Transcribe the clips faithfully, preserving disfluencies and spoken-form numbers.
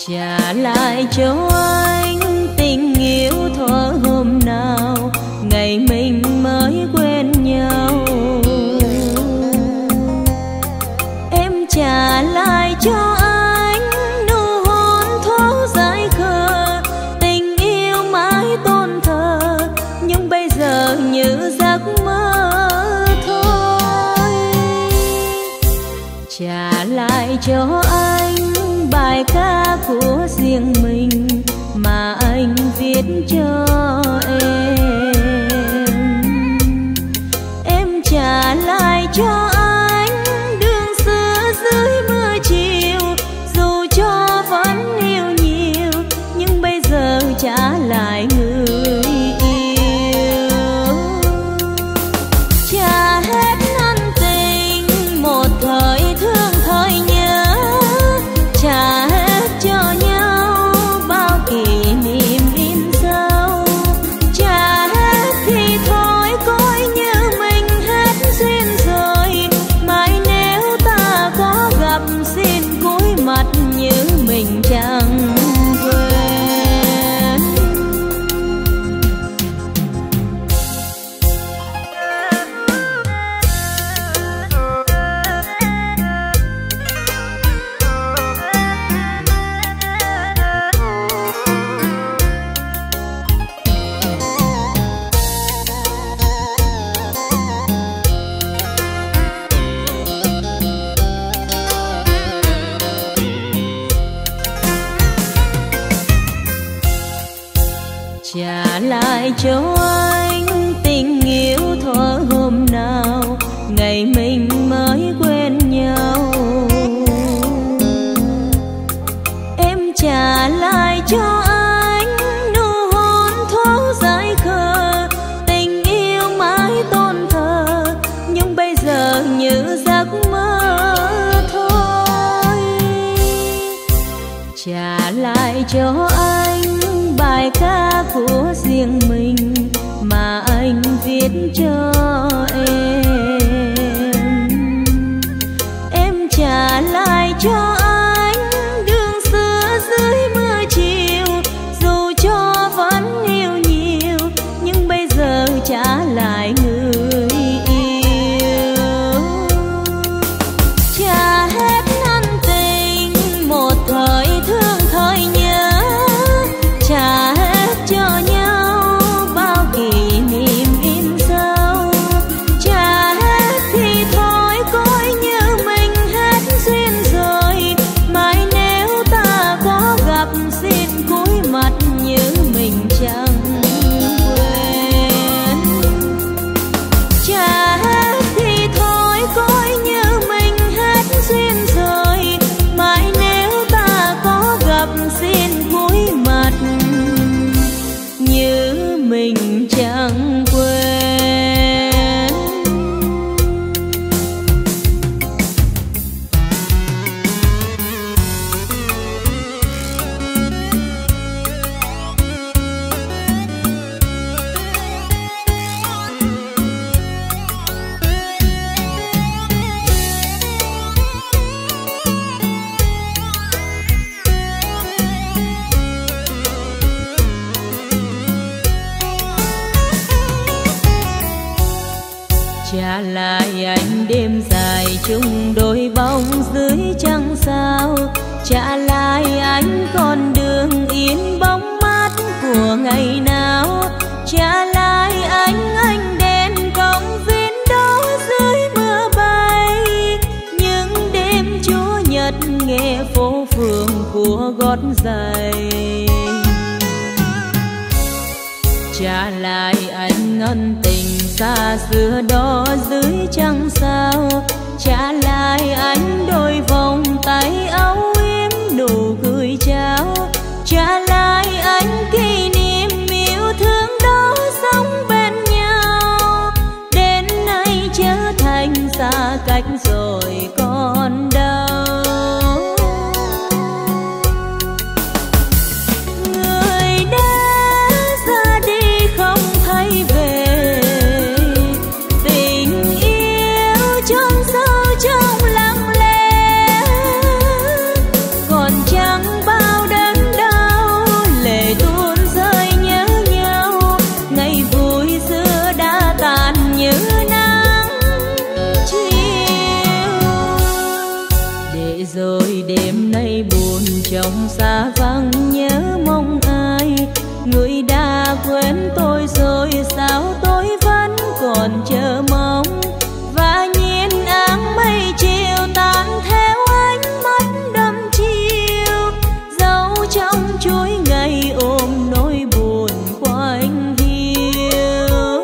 trả lại cho anh tình yêu thuở hôm nào ngày mình mới quen nhau. Em trả lại cho anh nụ hôn thoáng dại khờ, tình yêu mãi tôn thờ nhưng bây giờ như giấc mơ thôi. Trả lại cho anh bài ca của riêng mình mà anh viết cho em. Em trả lại cho anh đường xưa dưới mưa chiều, dù cho vẫn yêu nhiều nhưng bây giờ trả lại người yêu. Trả hết ân tình một thời thương thời nhớ, trả hết cho nhau bao kỷ niệm in sâu. Trả hết thì thôi coi như mình hết duyên rồi, mai nếu ta có gặp xin cúi mặt như mình chẳng quên. Trả lại cho anh tình yêu thuở hôm nào ngày mình mới quen nhau. Em trả lại cho anh nụ hôn thoáng dại khờ, tình yêu mãi tôn thờ nhưng bây giờ như giấc mơ thôi. Trả lại cho anh bài ca của riêng mình mà anh viết cho em. Em trả lại cho anh đường xưa dưới mưa chiều, dù cho vẫn yêu nhiều nhưng bây giờ trả lại người yêu. Trả hết ân tình một thời thương thời nhớ, trả hết cho nhau bao kỷ niệm in sâu. Trả hết thì thôi coi như mình hết duyên rồi, mai nếu ta có gặp xin cúi mặt như mình chẳng quên. Trả hết thì thôi coi như mình hết duyên rồi, mai nếu ta có gặp xin cúi mặt như mình chẳng quên. Trả lại anh đêm dài chung đôi bóng dưới trăng sao, trả lại anh con đường yên bóng mát của ngày nào, trả lại anh ánh đèn công viên đó dưới mưa bay, những đêm chúa nhật nghe phố phường của gót giày. Trả lại anh ân tình xa xưa đó dưới trăng sao, trả lại anh đôi vòng tay áo yếm nụ cười trao, trả lại anh kỷ niệm yêu thương đó sống bên nhau. Đến nay trở thành xa cách rồi còn đâu. Người đã ra đi không thấy về, tình yêu chôn sâu trong lặng lẽ. trong xa vắng nhớ mong ai. Người đã quên tôi rồi sao tôi vẫn còn chờ mong. Và nhìn áng mây chiều tan theo ánh mắt đăm chiều, dấu trong chuỗi ngày ôm nỗi buồn của anh hiu.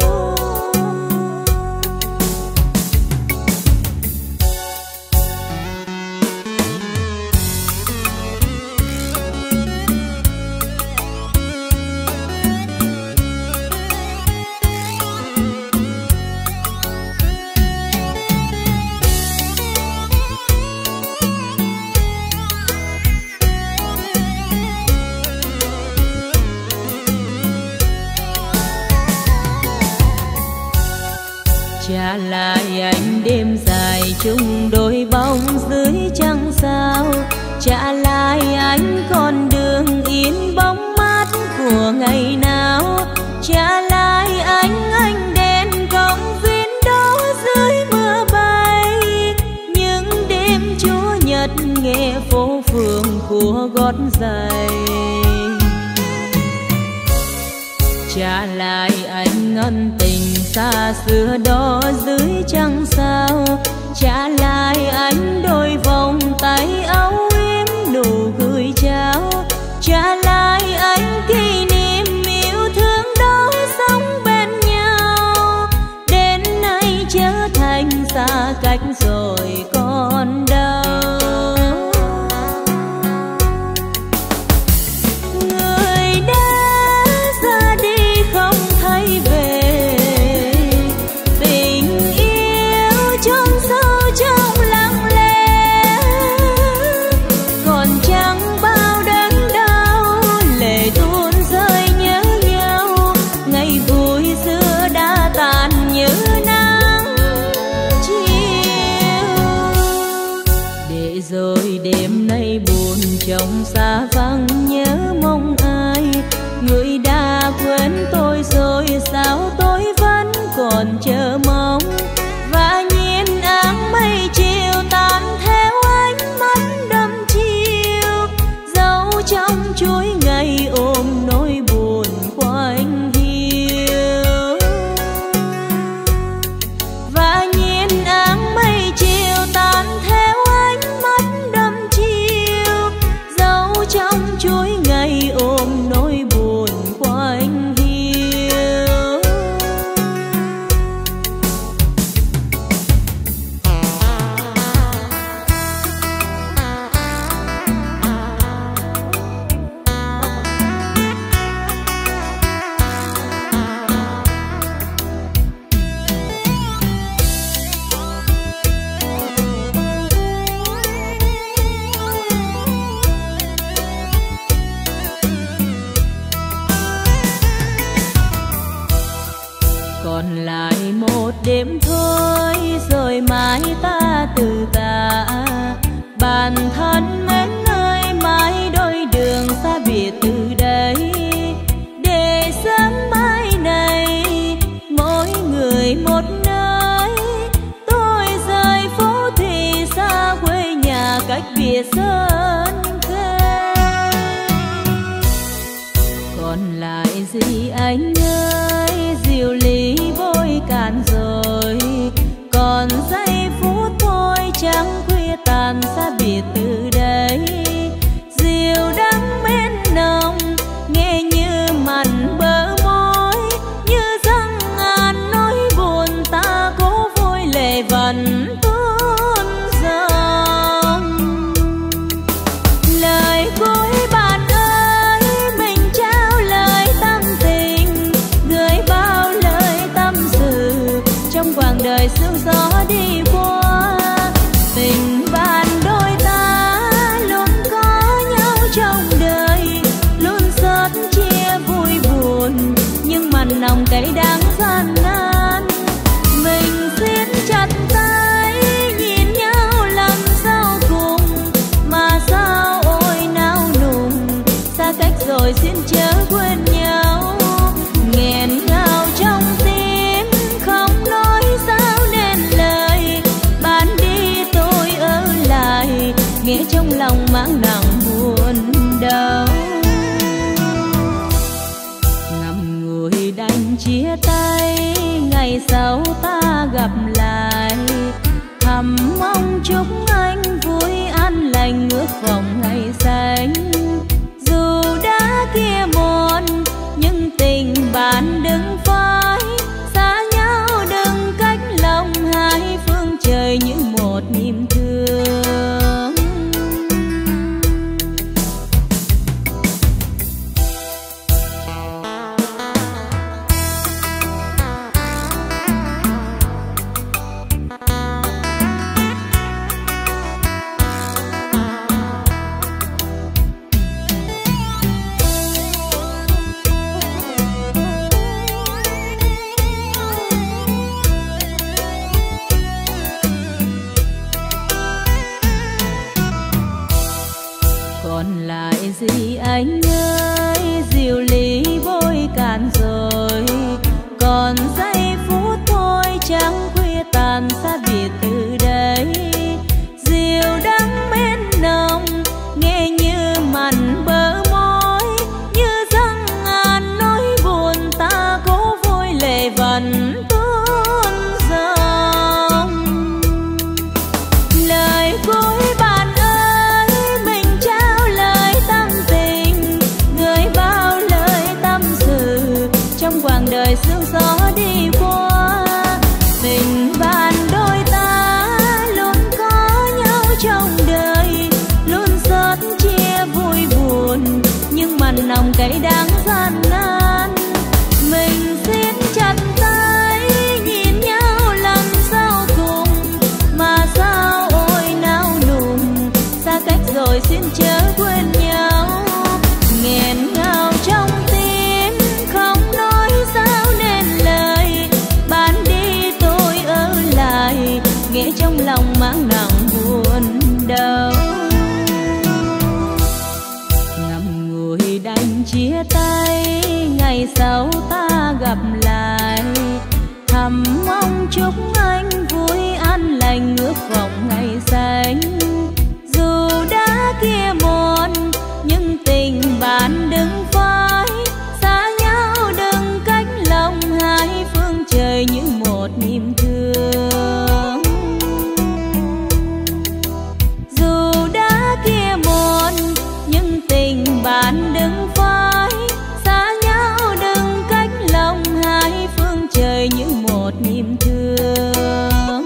Trả lại anh đêm dài chung đôi bóng dưới trăng sao. Trả lại anh con đường in bóng mát của ngày nào. Trả lại anh anh đèn công viên đó dưới mưa bay. Những đêm Chúa Nhật nghe phố phường của gót giày. Trả lại anh ân tình xa xưa đó dưới trăng sao. Trả lại anh đôi vòng tay áo yếm nụ cười trao. Trả lại anh kỷ niệm yêu thương đó sống bên nhau. Đến nay trở thành xa cách rồi còn đâu. Trong xa vắng nhớ mong ai. Người đã quên tôi rồi sao tôi vẫn còn chờ mong. Và nhìn áng mây chiều tan theo ánh mắt đăm chiều, dấu trong chuỗi ngày ôm nỗi buồn của anh hiu. Và nhìn áng mây chiều tan theo ánh mắt đăm chiều, trong chuỗi ngày ôm nỗi buồn của anh hiu. còn lại gì anh ơi, diệu lý bôi cạn rồi, còn giây phút thôi trắng khuya tàn xa biệt từ đây. Rượu đắng bên nồng nghe như mặn bờ môi, như răng ngàn nỗi buồn ta cố vơi lệ vẫn tuôn dòng. Lời cuối bạn ơi, mình trao lời tâm tình, gửi bao lời tâm sự trong quãng đời sương gió đi qua. Tình bạn đôi ta luôn có nhau trong đời, luôn xót chia vui buồn, nhưng mặn nồng cay đắng gian nan. Mình siết chặt tay nhìn nhau lần sau cùng, mà sao ôi nao nùng, xa cách rồi xin chớ quên nhau. Nghẹn ngào trong tim không nói sao nên lời, bán đi tôi ở lại, nghe trong lòng mang nặng buồn đau. Ngậm ngùi đành chia tay, ngày sau ta gặp lại, thầm mong chúc anh vui an lành, ước vọng ngày xanh. Dù đã kia một nhưng tình bạn đừng phai, xa nhau đừng cách lòng, hai phương trời như một niềm thương. Dù đã kia một nhưng tình bạn đừng phai, xa nhau đừng cách lòng, hai phương trời như một niềm thương.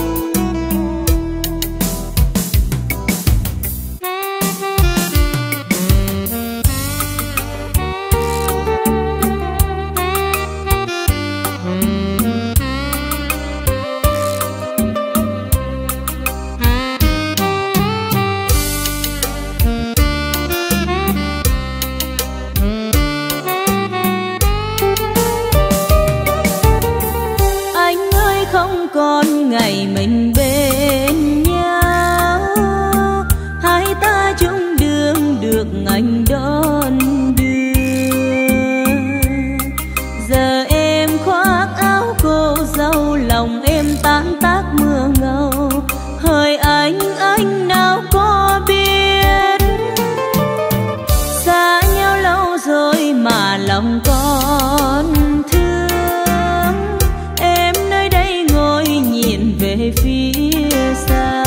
Còn ngày mình bên nhau, hai ta chung đường được anh đón đưa. Giờ em khoác áo cô dâu, lòng em tan tác mưa ngâu, hỡi anh anh nào có biết, xa nhau lâu rồi mà lòng còn về phía xa.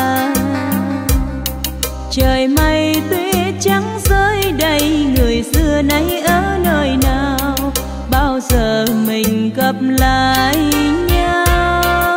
Trời mây tuyết trắng rơi đầy, người xưa nay ở nơi nào, bao giờ mình gặp lại nhau.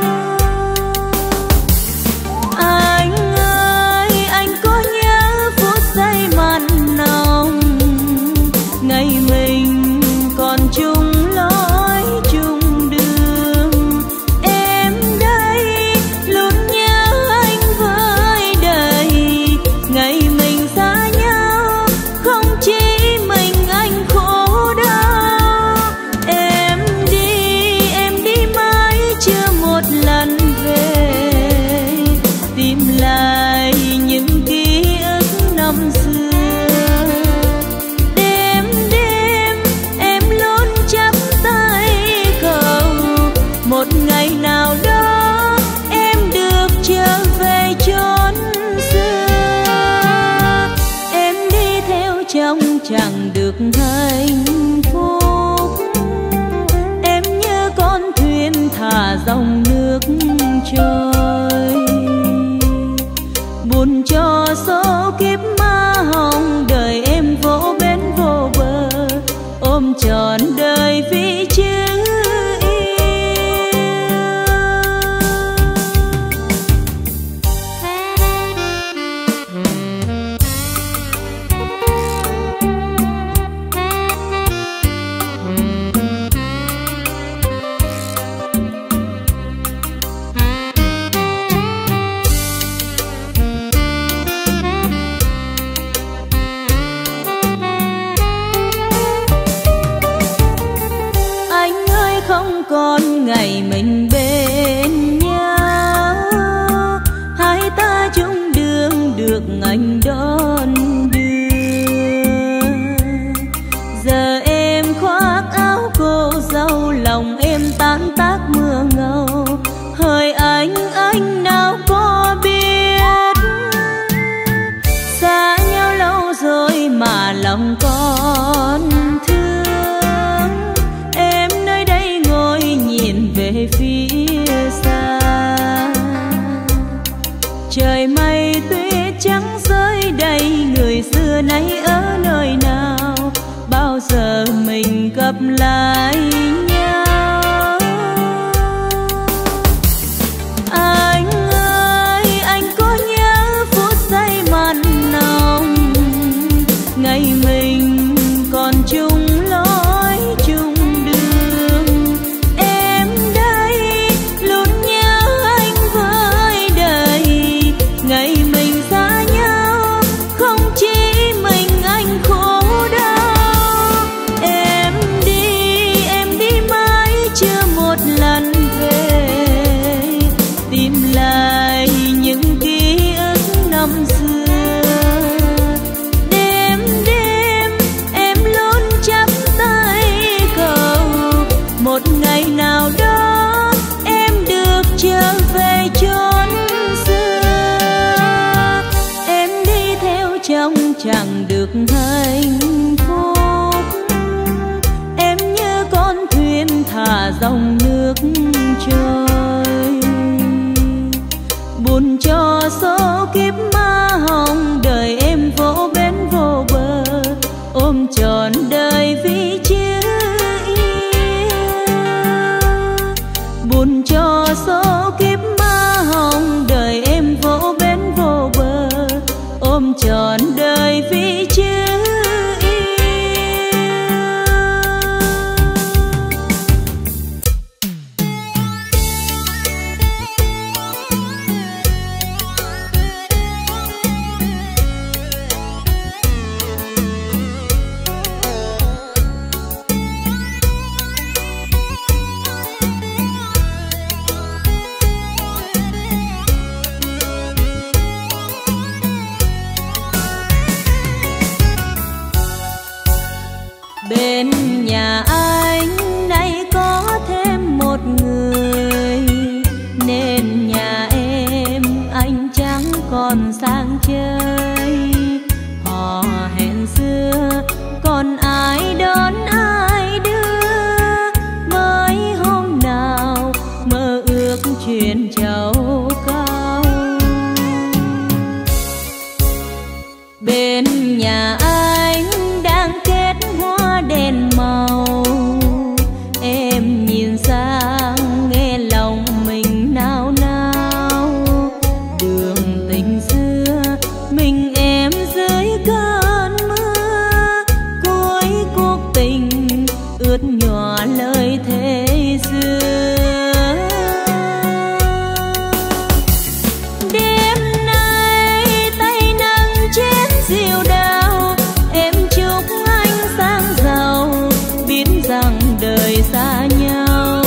Anh ơi anh có nhớ phút giây mặn nồng, ngày mình còn chung lối chung đường. Em đây luôn nhớ anh với đời, ngày mình xa nhau không chỉ mình anh khổ đau. Em đi em đi mãi chưa một lần về, tìm lại những ký ức năm xưa. Đêm đêm em luôn chắp tay cầu, một ngày nào đó em được trở về chốn xưa. Em đi theo trong chẳng được hạnh phúc, em như con thuyền thả dòng nước trôi, buồn cho số kiếp ma hồng, đời em vô bến vô bờ, ôm trọn đời vì chữ lòng con thương. Em nơi đây ngồi nhìn về phía xa, trời mây tuyết trắng rơi đầy, người xưa nay ở nơi nào, bao giờ mình gặp lại nhau. Anh ơi, anh có nhớ phút giây mặn nồng, ngày mình còn chung lối chung đường. Em đây luôn nhớ anh với đầy, ngày mình xa nhau không chỉ mình anh khổ đau. Em đi, em đi mãi chưa một lần về, tìm lại những ký ức năm xưa. Đêm đêm em luôn chắp tay cầu, một ngày nào đó em được trở về chốn xưa. Em đi theo trong chẳng được hạnh phúc, em như con thuyền thả dòng nước trôi, buồn cho số kiếp ma hồng đời em vô bến vô bờ, ôm trọn đời vì chữ yêu. Buồn cho số kiếp ma hồng đời em vô bến vô bờ, ôm trọn đời vì chữ bên nhà anh nay có thêm một người, nên nhà em anh chẳng còn sang chơi. Họ hẹn xưa còn ai đón ai đưa, mới hôm nào mơ ước chuyện trầu cao. Bên nhà anh đang kết hoa đèn màu, em nhìn sang nghe lòng mình nao nao. Đường tình xưa mình em dưới cơn mưa, cuối cuộc tình ướt nhòa lời thế xưa. Đêm nay tay nâng chén rượu đào, em chúc anh sang giàu, biết rằng đời xa nhau.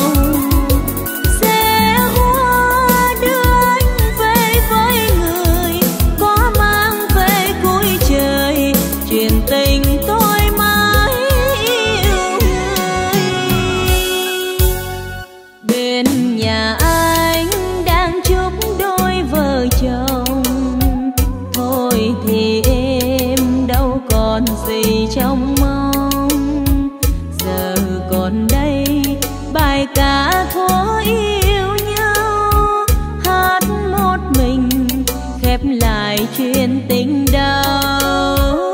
Sẽ hoa đưa anh về với người có mang về cuối trời, chuyện tình tôi mãi yêu người. Bên nhà anh đang chúc đôi vợ chồng, thôi thì em đâu còn gì trong mong. Giờ còn đây bài ca thuở yêu nhau, hát một mình khép lại chuyện tình đau.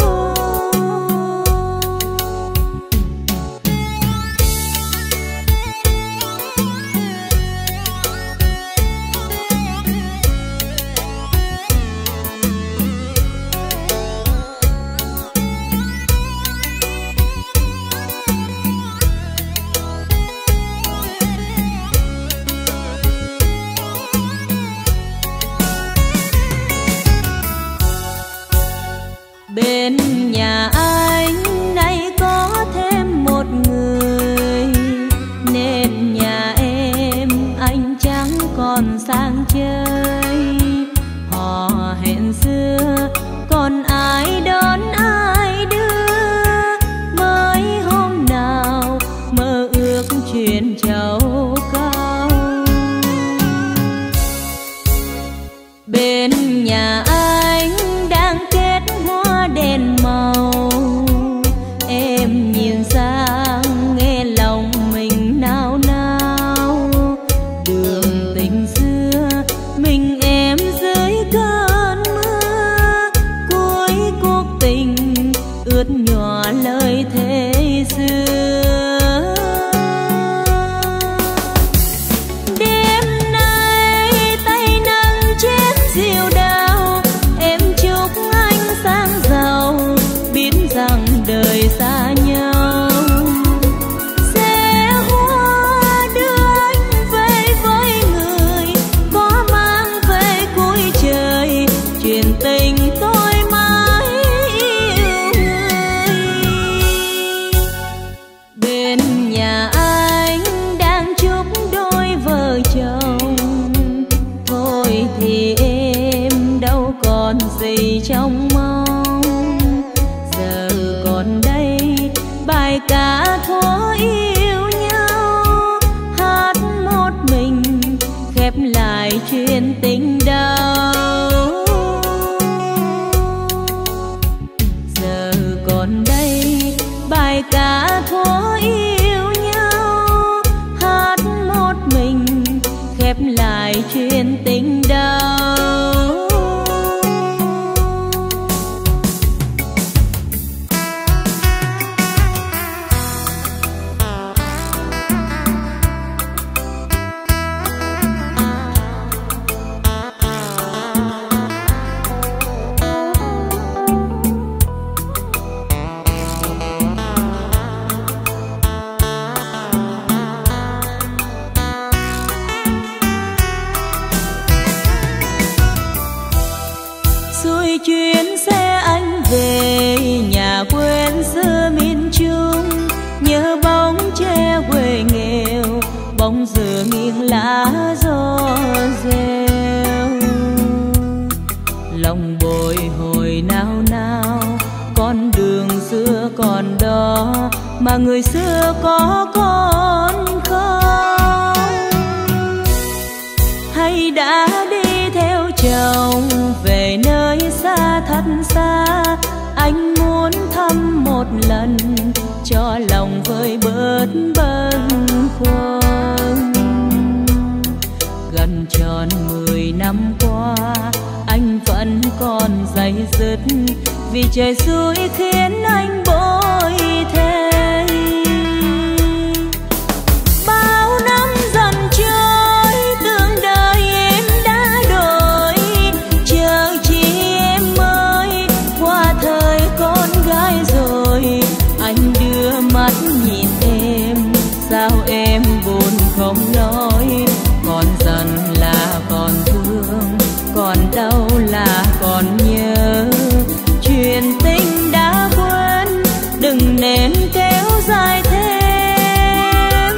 Bên nhà anh nay có thêm một người, nên nhà em anh chẳng còn sang chơi. Họ hẹn xưa còn ai đón ai đưa, mới hôm nào mơ ước chuyện trầu cao. Bên nhà anh đang kết hoa đèn màu, ướt nhòa lời thế xưa. Đêm nay tay nâng chén rượu đào, em chúc anh sang giàu, biết rằng đời xa nhau. Sẽ hoa đưa anh về với người có mang về cuối trời, chuyện tình tôi mãi yêu người. Bên nhà anh đang chúc đôi vợ chồng, thôi thì em đâu còn gì trong mong. Giờ còn đây bài ca thuở yêu nhau, hát một mình khép lại chuyện tình đau. Giờ còn đây bài ca thuở yêu nhau, hát một mình khép lại chuyện tình đau. Chuyến xe anh về nhà quên xưa miền Trung, nhớ bóng tre quê nghèo, bóng dừa nghiêng lá gió reo. Lòng bồi hồi nao nao, con đường xưa còn đó mà người xưa có con không? Hay đã đi theo chồng về nơi xa thật xa, anh muốn thăm một lần cho lòng vơi bớt bâng khuâng. Gần tròn mười năm qua anh vẫn còn day dứt, vì trời xui khiến anh bội thế. Bao năm dần trôi tưởng đời em đã đổi, chờ chi em mới qua thời con gái rồi. Anh đưa mắt nhìn em, sao em buồn không nói, còn giận là còn thương, còn đau là còn nhớ. Chuyện tình đã quên, đừng nên kéo dài thêm.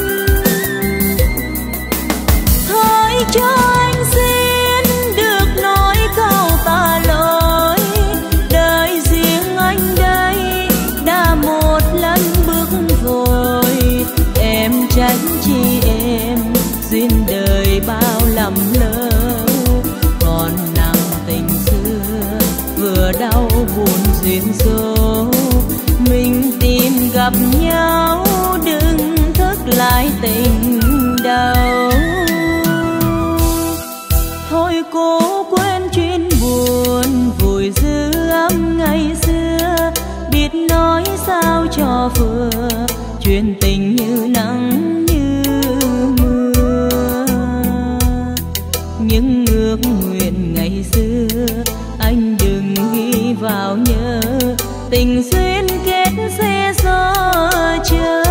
Thôi cho anh xin được nói câu tạ lỗi, đời riêng anh đây đã một lần bước vội. Em trách chi em, duyên đời bao lầm lỡ, còn nặng tình xưa vừa đau buồn duyên số. Mình tìm gặp nhau đừng thức lại tình đau. Thôi cố quên chuyện buồn, vùi dư âm ngày xưa, biết nói sao cho vừa, chuyện tình như nắng như mưa. Những ước nguyện ngày xưa anh đừng ghi vào nhớ, tình duyên kết xe gió trời.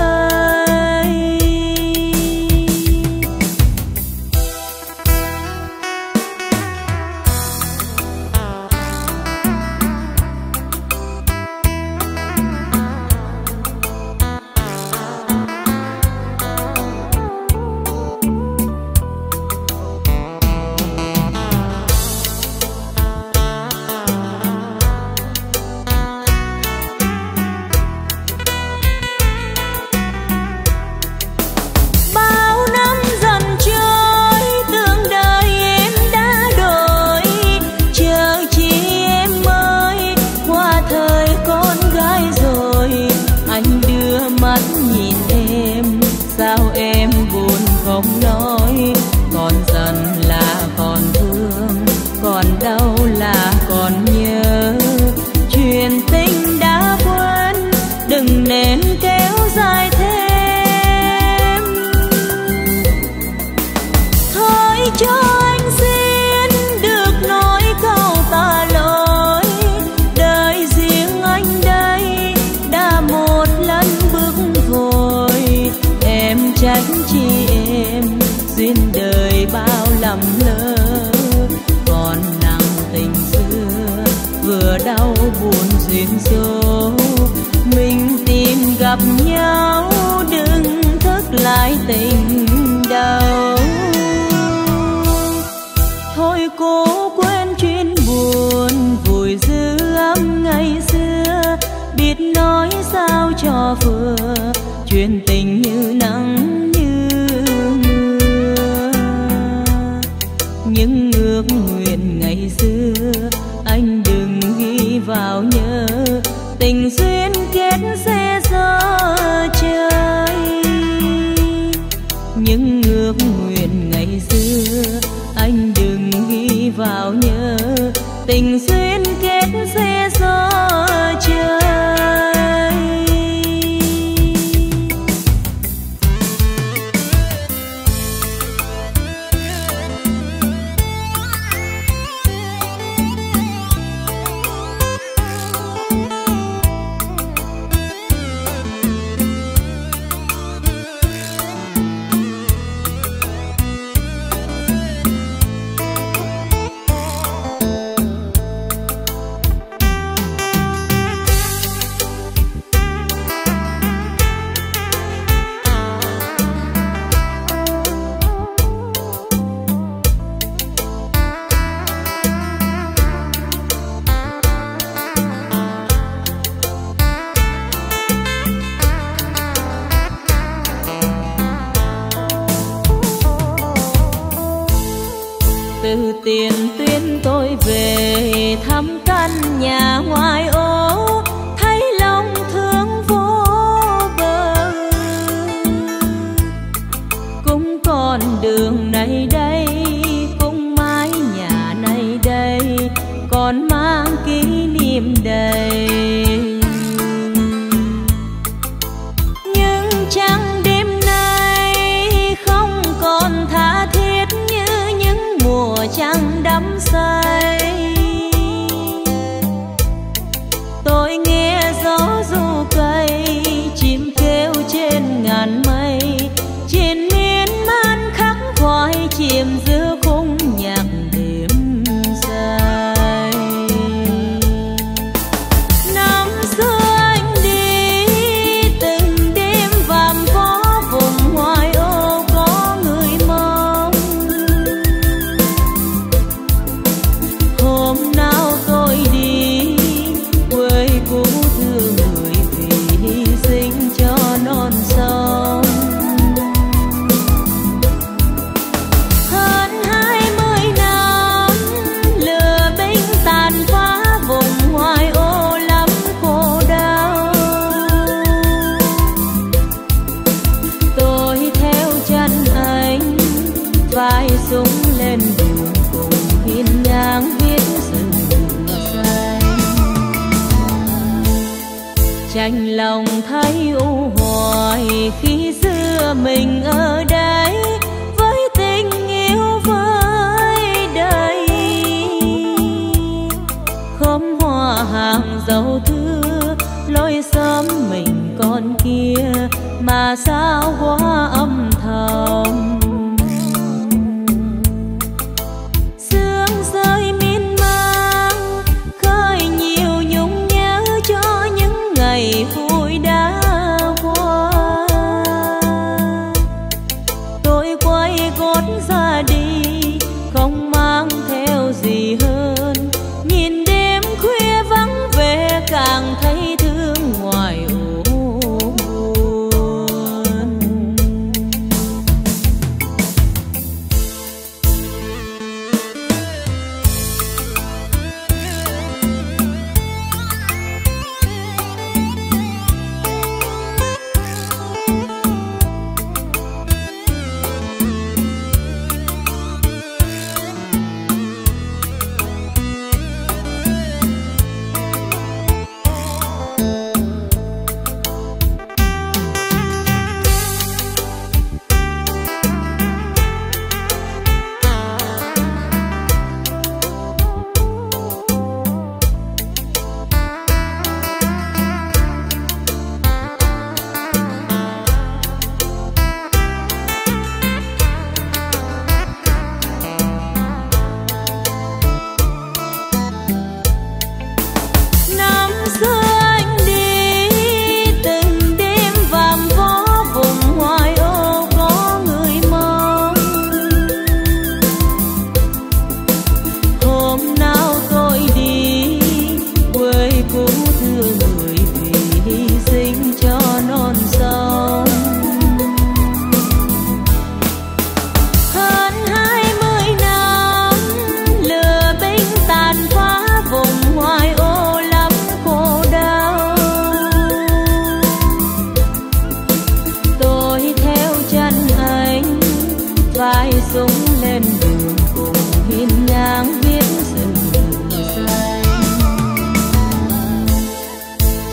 biết nói sao cho vừa, chuyện tình như nắng như mưa. Những ước nguyện ngày xưa anh đừng ghi vào nhớ, tình duyên kết sẽ gió trời. Những ước nguyện ngày xưa anh đừng ghi vào nhớ, tình duyên kết sẽ gió trời. Từ Tiền Tuyên tôi về thăm căn nhà ngoài ô, thấy lòng thương vô bờ. Cũng còn đường này đây, cũng mái nhà này đây, còn mang kỷ niệm đầy. Nhưng chẳng đêm nay không còn tha thiết như những mùa trăng đắm say. Tôi nghe gió ru cây, chim kêu trên ngàn mây, trên miên man khắc khoải chìm giữa khung nhạc đêm dài. Năm xưa anh đi từng đêm vàm vó vùng ngoài ô có người mong. Hôm nào tôi đi quê cũ thương người vì hy sinh cho non sông. Hơn hai mươi năm lửa binh tàn phá vùng ngoài ô lắm khổ đau. Tôi theo chân anh vai súng lên đường cùng hiên ngang viết rừng xanh. Chạnh lòng thấy u hoài khi xưa mình ở đây với tình yêu với đời. Khóm hoa hàng dấu thưa lối xóm mình còn kia, mà sao quá âm thầm. Sương rơi miên man khơi nhiều nhung nhớ cho những ngày vui đã qua. Tôi quay gót ra đi không mang theo gì hơn, nhìn đêm khuya vắng vẻ càng thấy thương ngoài u buồn.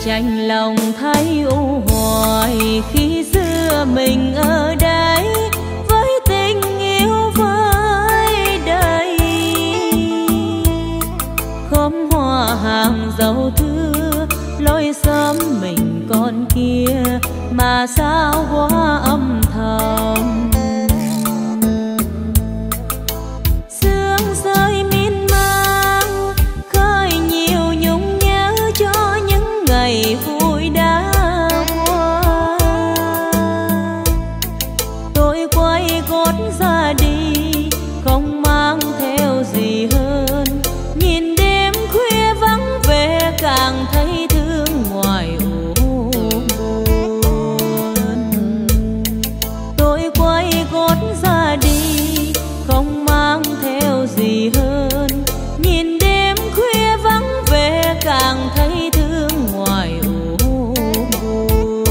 chạnh lòng thấy u hoài khi xưa mình ở đây với tình yêu với đầy khóm hoa hàng dấu thưa lối xóm mình con kia mà sao hoa âm thầm sương rơi miên man khơi nhiều nhung nhớ cho những ngày vui đã qua. Tôi quay gót ra đi không mang theo gì hơn, nhìn đêm khuya vắng về càng thấy thương ngoài u buồn. Tôi quay gót ra đi không mang theo gì hơn, nhìn đêm khuya vắng về càng thấy thương ngoài u buồn.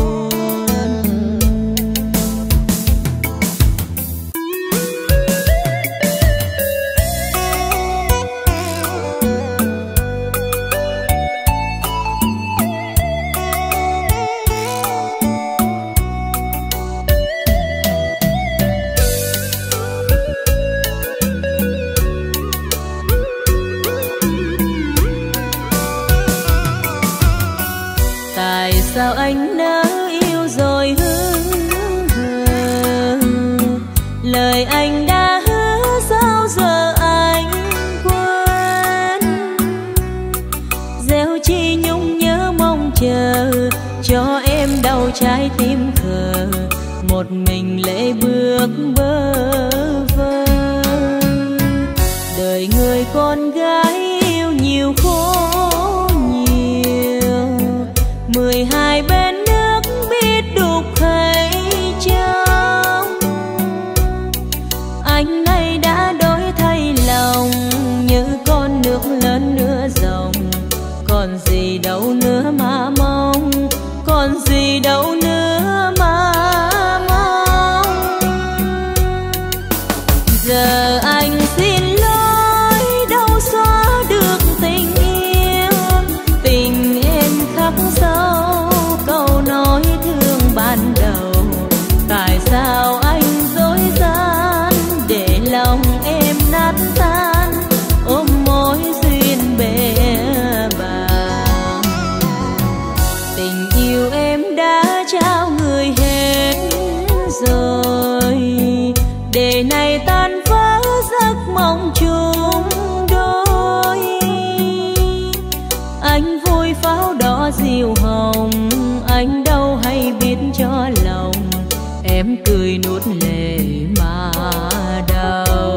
Tại sao anh nỡ yêu rồi hư lời anh đã hứa sao giờ anh quên, gieo chi nhung nhớ mong chờ cho em đau trái tim khờ một mình lệ bước bơ vơ. Đời người con gái yêu nhiều khổ nhiều, mười hai bên nước biết đục hay trong. Anh nay đã đổi thay lòng như con nước lớn nữa dòng, còn gì đâu nữa mà mong, còn gì đâu nữa mà mong. Giờ anh xin lỗi đâu xóa được tình yêu, tình em khắc sâu câu nói thương ban đầu. Tại sao anh dối gian để lòng em nát tan, ôm mối duyên bể bàng. Tình yêu em đã trao người hết rồi, để này tan vỡ giấc mong chung đôi. Anh vui pháo đỏ diều hồng, anh đâu hay biết cho lòng em cười nuốt lệ mà đau.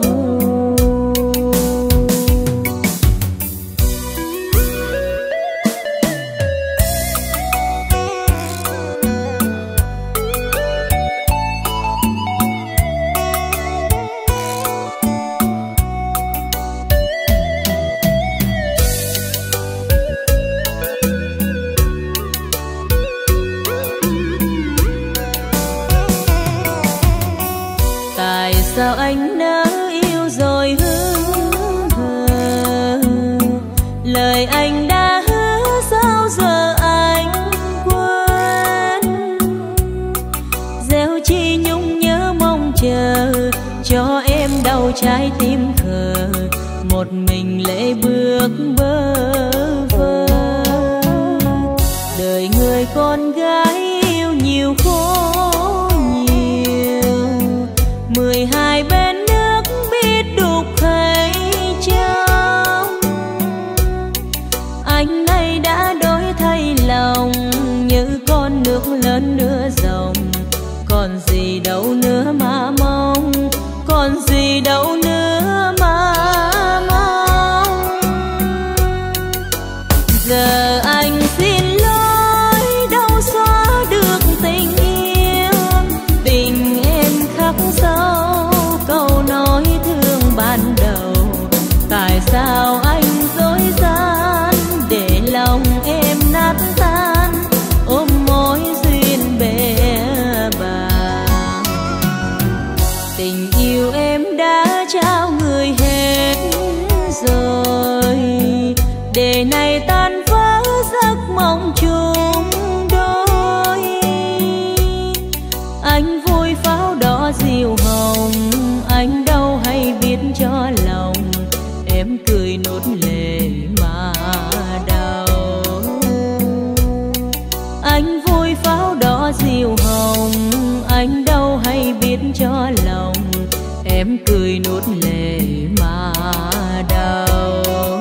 Tại sao anh nỡ yêu rồi hư lời anh đã hứa sao giờ anh quên, gieo chi nhung nhớ mong chờ cho em đau trái tim khờ một mình lệ bước bơ vơ. Đời người con gái yêu nhiều khổ nhiều, mười hai bên nước biết đục hay trong. Anh nay đã đổi thay lòng như con nước lớn nữa dòng, còn gì đâu nữa mà mong, còn gì đâu nữa mà mong. Giờ anh xin lỗi đâu xóa chung đôi. Anh vui pháo đỏ diều hồng, anh đâu hay biết cho lòng em cười nốt lệ mà đau. Anh vui pháo đỏ diều hồng, anh đâu hay biết cho lòng em cười nốt lệ mà đau.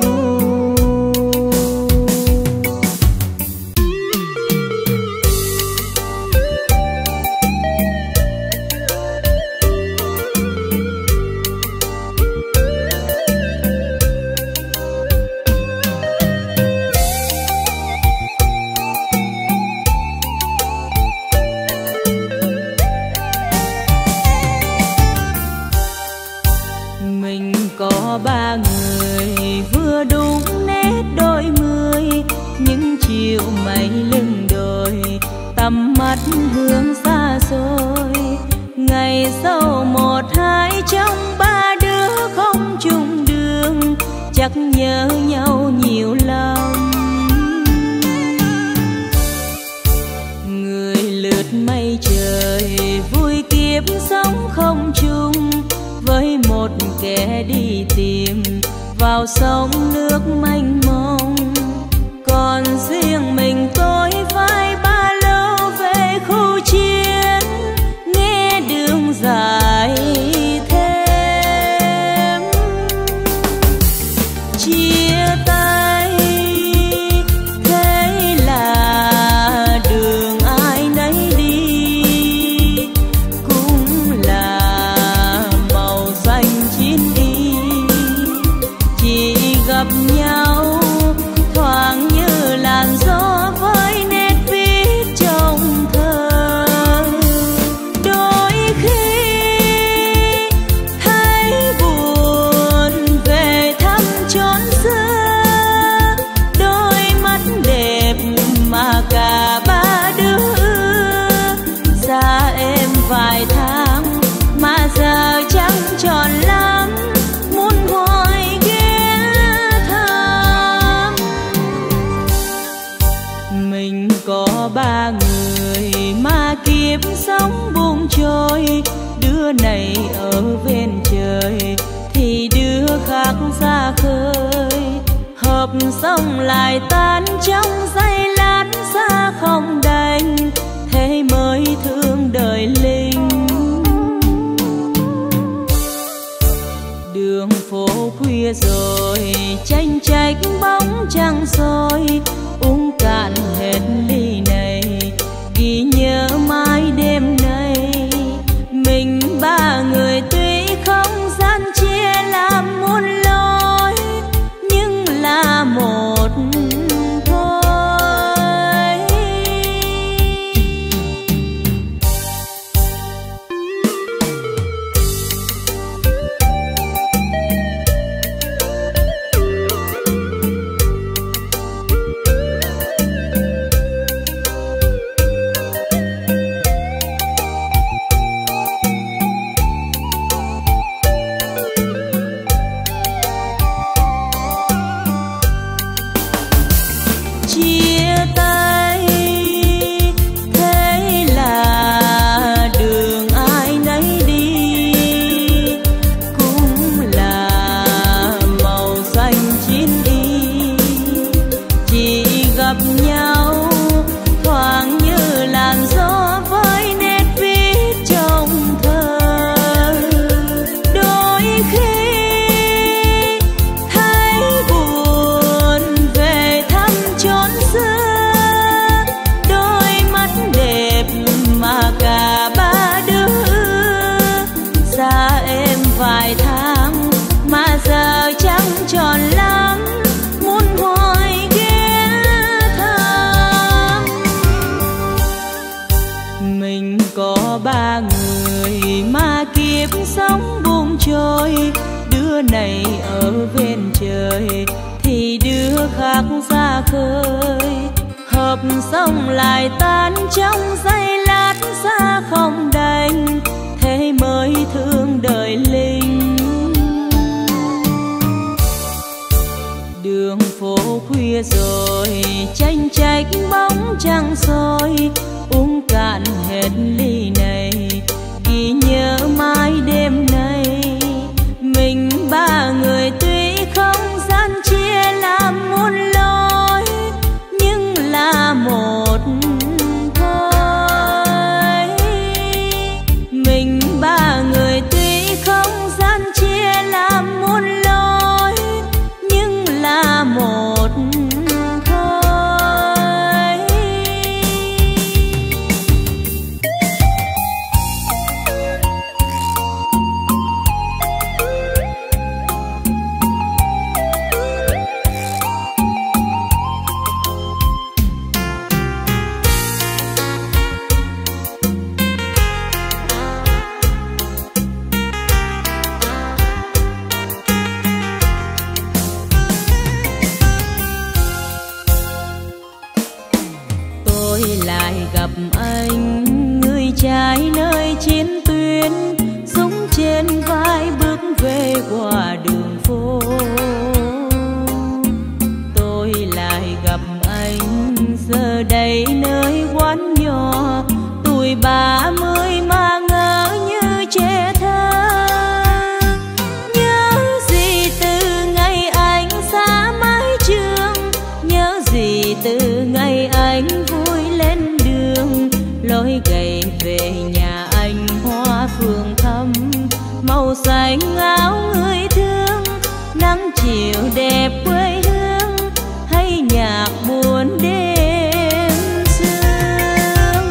Ba người vừa đúng nét đôi mươi, những chiều mây lưng đồi tầm mắt hướng xa xôi. Ngày sau một hai trong ba đứa không chung đường, chắc nhớ nhau nhiều lắm. Người lướt mây trời vui kiếp sống không chung, với một kẻ đi tìm vào sông nước mênh mông. Còn riêng mình tôi phải ba lô về khu chiến, nghe đường dài thêm. Chia tay thế là đường ai nấy đi, cũng là màu xanh chín y. Chỉ gặp nhau thoáng như làn gió với nét viết trong thơ. Đôi khi thấy buồn về thăm chốn xưa, đôi mắt đẹp mà cả ba đứa ưa. Xa em vài tháng mà giờ chẳng tròn lắm, muốn hoài ghé thăm. Mình có ba người mà kiếp sống buông trôi, đứa này ở bên trời thì đứa khác ra khơi. Hợp xong lại tan trong giây lát, xa không đành thế mới thương đời linh. Đường phố khuya rồi tranh trách bóng trăng soi, uống cạn hết ly này ghi nhớ mãi đêm nay. Mình ba người tuy không gian chia làm muôn lối, nhưng là một thôi. Chia tay thế là đường ai nấy đi, cũng là màu xanh chín y. Chỉ gặp nhau thoáng như làn gió với nét viết trong thơ. Đôi khi thấy buồn về thăm chốn xưa, đôi mắt đẹp mà cả ba đứa ưa. Xa em vài tháng mà giờ chẳng tròn lắm, muốn hoài ghé thăm. Mình có ba người mà kiếp sống buông trôi, đứa này ở bên trời thì đứa khác ra khơi. Hợp xong lại tan trong giây lát, xa không đành thế mới thương đời linh. Đường phố khuya khuya rồi tranh trách bóng trăng soi, uống cạn hết ly này ghi nhớ mãi đêm nay. Mình ba người tuy không gian chia làm muôn lối, nhưng là một thôi. Mình ba người tuy không gian chia làm muôn lối, nhưng là một thôi. Trai nơi chiến tuyến, súng trên vai bước về qua đường phố. Tôi lại gặp anh giờ đây nơi quán nhỏ, tuổi ba mươi mà ngỡ như trẻ thơ. Nhớ gì từ ngày anh xa mái trường, nhớ gì từ ngày anh vui lên đường. Lối gầy về nhà anh hoa phường thắm, màu xanh áo người thương, nắng chiều đẹp quê hương, hay nhạc buồn đêm sương.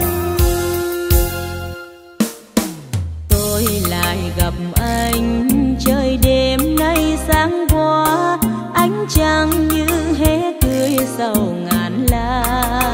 Tôi lại gặp anh trời đêm nay sáng qua, ánh trăng như hé cười sau ngàn lá.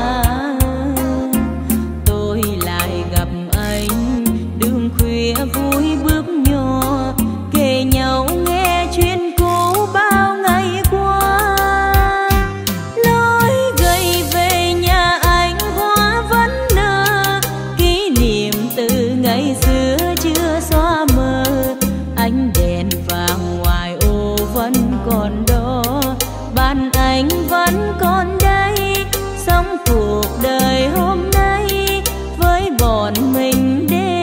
Vui bước nhỏ kề nhau nghe chuyện cũ bao ngày qua. Lối gầy về nhà anh hoa vẫn nở, kỷ niệm từ ngày xưa chưa xóa mờ. Ánh đèn vàng ngoài ô vẫn còn đó, bạn anh vẫn còn đây, sống cuộc đời hôm nay với bọn mình.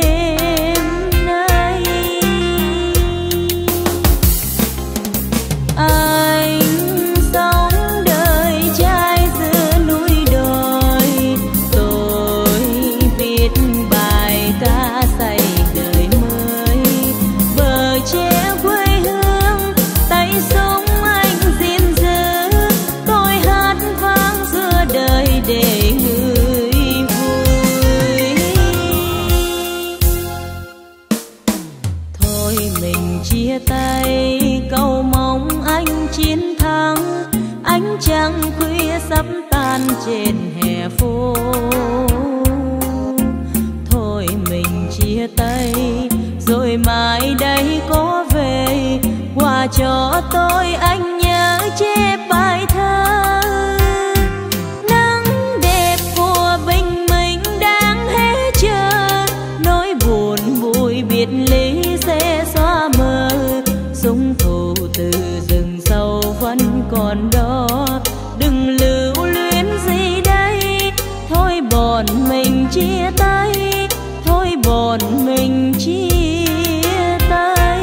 Tay cầu mong anh chiến thắng, ánh trăng khuya sắp tan trên hè phố. Thôi mình chia tay rồi mai đây có về, quà cho tôi anh nhớ chép bài thơ. Nắng đẹp của bình minh đang hé chờ, nỗi buồn vui biệt ly sẽ xóa mờ. Súng thù từ rừng sâu vẫn còn đó, đừng lưu luyến gì đây. Thôi bọn mình chia tay, thôi bọn mình chia tay.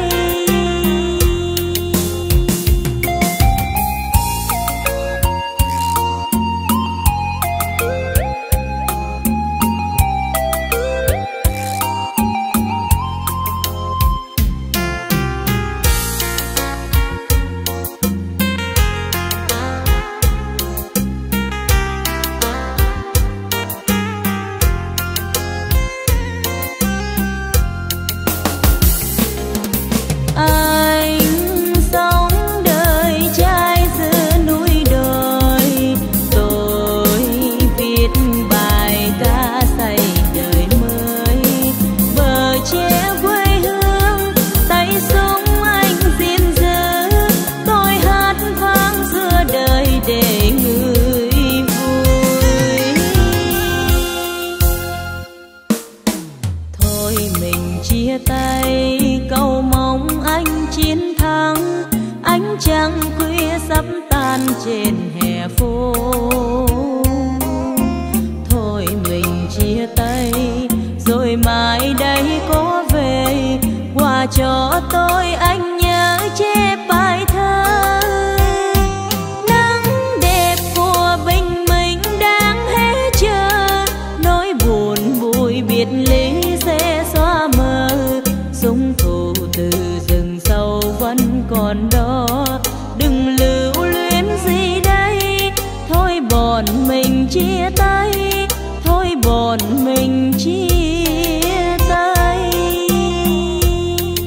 cho tôi anh nhớ chép bài thơ. Nắng đẹp của bình minh đang hé chờ, nỗi buồn vui biệt ly sẽ xóa mờ. Súng thù từ rừng sâu vẫn còn đó, đừng lưu luyến gì đây. Thôi bọn mình chia tay, thôi bọn mình chia tay.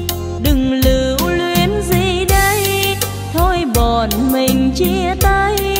Đừng lưu luyến gì đây, thôi bọn mình chia tay.